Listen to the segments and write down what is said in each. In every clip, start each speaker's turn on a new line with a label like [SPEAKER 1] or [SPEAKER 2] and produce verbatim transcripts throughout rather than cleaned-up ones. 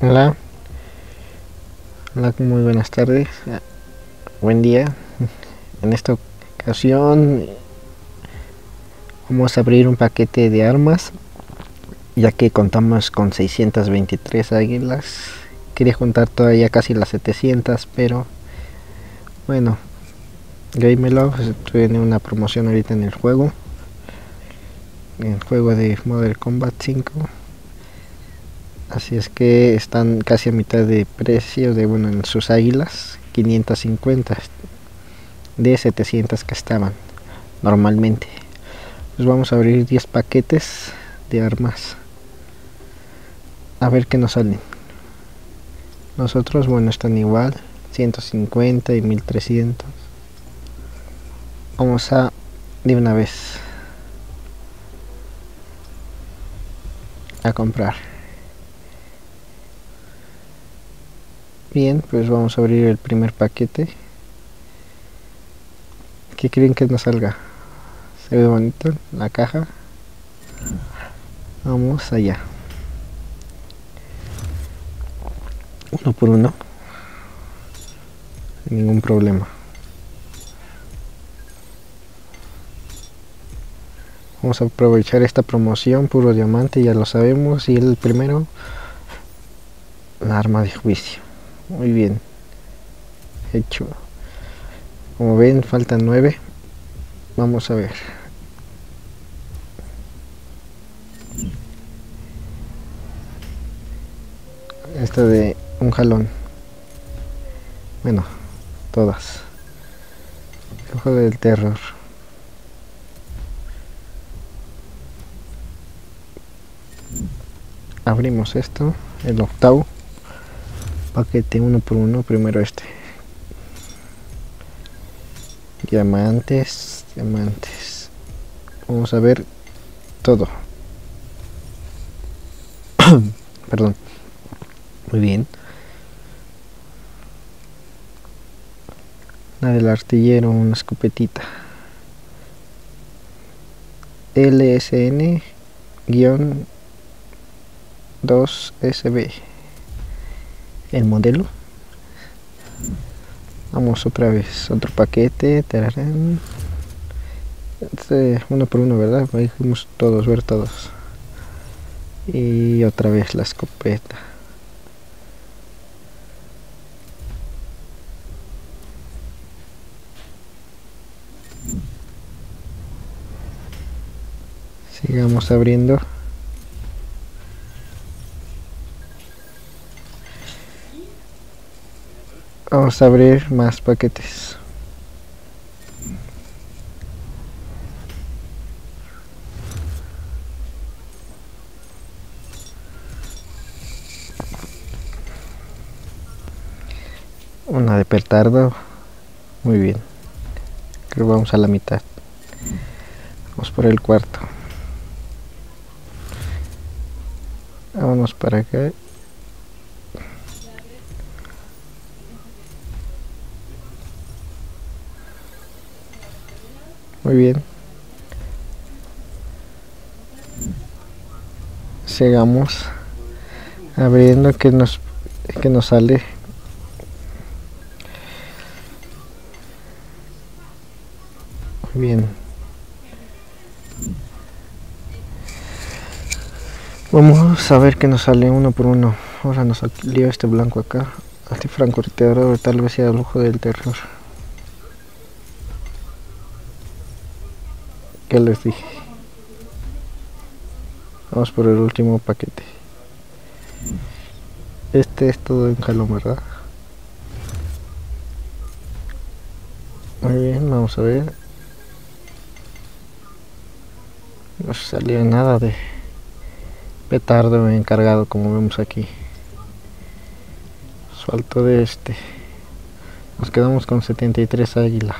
[SPEAKER 1] Hola, hola, muy buenas tardes, buen día. En esta ocasión vamos a abrir un paquete de armas, ya que contamos con seiscientas veintitrés águilas. Quería juntar todavía casi las setecientas, pero bueno, Gamelove tiene una promoción ahorita en el juego, en el juego de Modern Combat cinco. Así es que están casi a mitad de precio de, bueno, en sus águilas, quinientas cincuenta de setecientas que estaban normalmente. Pues vamos a abrir diez paquetes de armas, a ver qué nos salen. Nosotros, bueno, están igual, ciento cincuenta y mil trescientos. Vamos a de una vez a comprar. Bien, pues vamos a abrir el primer paquete. ¿Qué creen que nos salga? Se ve bonito la caja. Vamos allá. Uno por uno, sin ningún problema. Vamos a aprovechar esta promoción, puro diamante, ya lo sabemos. Y el primero, la arma de juicio. Muy bien hecho. Como ven, faltan nueve. Vamos a ver. Esta de un jalón. Bueno, todas. El juego del terror. Abrimos esto, el octavo paquete, uno por uno. Primero este. Diamantes, diamantes. Vamos a ver todo. Perdón. Muy bien. La del artillero, una escopetita. L S N dos S B. El modelo. Vamos otra vez, otro paquete. Tararán. Este, uno por uno, ¿verdad? Ahí vamos todos, ver todos. Y otra vez la escopeta. Sigamos abriendo. Vamos a abrir más paquetes. Una de petardo. Muy bien. Creo que vamos a la mitad. Vamos por el cuarto. Vámonos para acá. Muy bien. Sigamos abriendo. Que nos que nos sale. Muy bien. Vamos a ver que nos sale uno por uno. Ahora nos salió este blanco acá. Este francotirador, tal vez sea el ojo del terror. ¿Qué les dije? Vamos por el último paquete. Este es todo en jalón, ¿verdad? Muy bien, vamos a ver. No salió nada de petardo encargado, como vemos aquí. Suelto de este. Nos quedamos con setenta y tres águilas.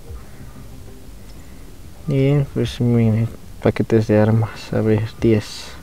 [SPEAKER 1] Bien, pues miren, paquetes de armas. A ver, diez.